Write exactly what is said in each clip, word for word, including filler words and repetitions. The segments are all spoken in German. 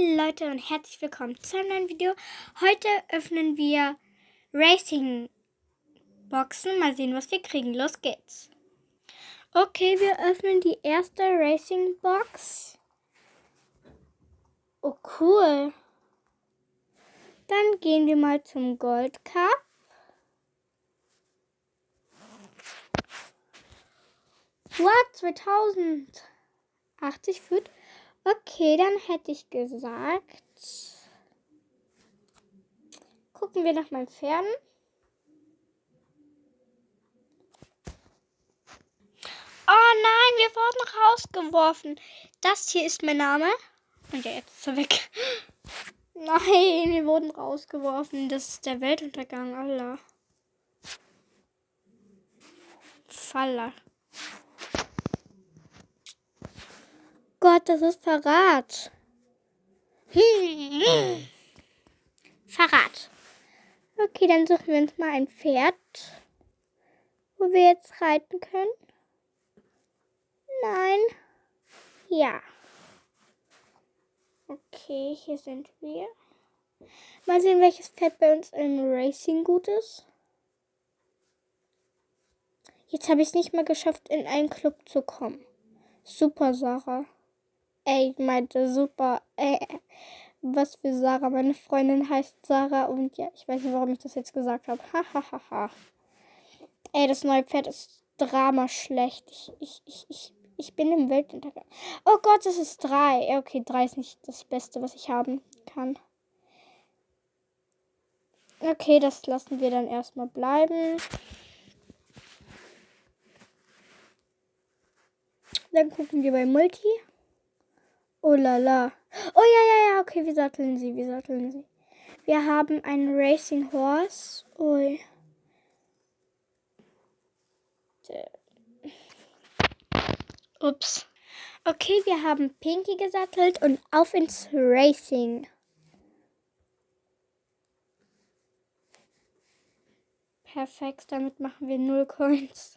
Hey Leute und herzlich willkommen zu einem neuen Video. Heute öffnen wir Racing Boxen. Mal sehen, was wir kriegen. Los geht's. Okay, wir öffnen die erste Racing Box. Oh cool. Dann gehen wir mal zum Gold Cup. What? zweitausendachtzig Foot. Okay, dann hätte ich gesagt, gucken wir nach meinen Pferden. Oh nein, wir wurden rausgeworfen. Das hier ist mein Name. Und ja, jetzt ist er weg. Nein, wir wurden rausgeworfen. Das ist der Weltuntergang, Allah. Faller. Gott, das ist Verrat. Hm. Verrat. Okay, dann suchen wir uns mal ein Pferd, wo wir jetzt reiten können. Nein. Ja. Okay, hier sind wir. Mal sehen, welches Pferd bei uns im Racing gut ist. Jetzt habe ich es nicht mal geschafft, in einen Club zu kommen. Super, Sarah. Ey, ich meinte super. Äh, was für Sarah? Meine Freundin heißt Sarah und ja, ich weiß nicht, warum ich das jetzt gesagt habe. Hahaha. Ha, ha, ha. Ey, das neue Pferd ist dramaschlecht. Ich, ich, ich, ich, ich bin im Weltuntergang. Oh Gott, das ist drei. Okay, drei ist nicht das Beste, was ich haben kann. Okay, das lassen wir dann erstmal bleiben. Dann gucken wir bei Multi. Oh la la. Oh ja, ja, ja. Okay, wir satteln sie, wir satteln sie. Wir haben einen Racing Horse. Ui. Ups. Okay, wir haben Pinky gesattelt und auf ins Racing. Perfekt, damit machen wir null Coins.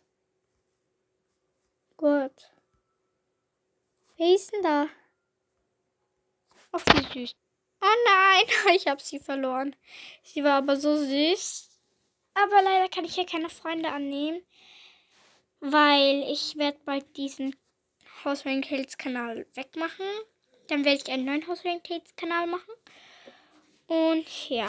Gut. Wer ist denn da? Ach, wie süß. Oh nein, ich habe sie verloren. Sie war aber so süß. Aber leider kann ich hier keine Freunde annehmen, weil ich werde bald diesen House Ranked Tales Kanal wegmachen. Dann werde ich einen neuen House Ranked Tales Kanal machen. Und ja.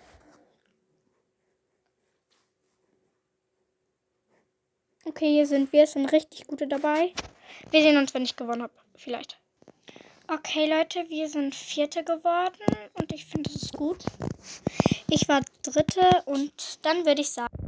Okay, hier sind wir. Es sind richtig gute dabei. Wir sehen uns, wenn ich gewonnen habe. Vielleicht. Okay, Leute, wir sind Vierte geworden und ich finde, das ist gut. Ich war Dritte und dann würde ich sagen,